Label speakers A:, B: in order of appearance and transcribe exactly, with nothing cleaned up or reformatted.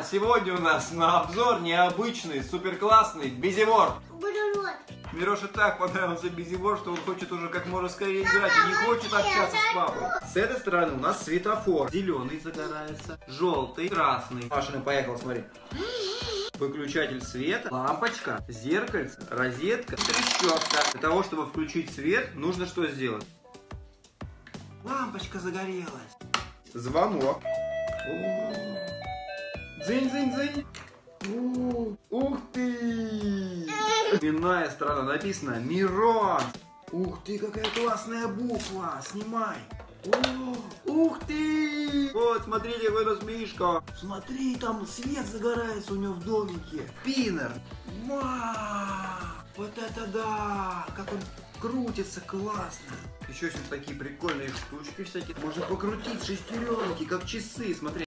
A: сегодня у нас на обзор необычный, супер классный Бизиворд. Мироше так понравился Бизиворд, что он хочет уже как можно скорее играть и не хочет общаться с папой. С этой стороны у нас светофор. Зеленый загорается, желтый, красный. Машина поехала, смотри. Выключатель света, лампочка, зеркальце, розетка, трещотка. Для того, чтобы включить свет, нужно что сделать? Лампочка загорелась. Звонок. Дзынь-дзынь-дзынь. Ух ты! Именная сторона написано Мирон. Ух ты, какая классная буква. Снимай. О, ух ты! Вот, смотрите, какой у нас Мишка. Смотри, там свет загорается у него в домике. Пинер. Вау! Вот это да! Как он крутится, классно. Еще есть вот такие прикольные штучки всякие. Можно покрутить шестеренки, как часы, смотри.